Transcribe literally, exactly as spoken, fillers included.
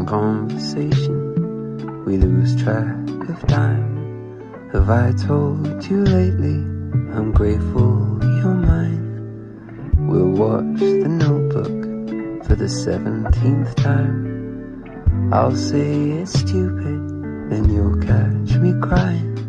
conversation, we lose track of time. Have I told you lately, I'm grateful you're mine? We'll watch The Notebook for the seventeenth time. I'll say it's stupid, then you'll catch me crying.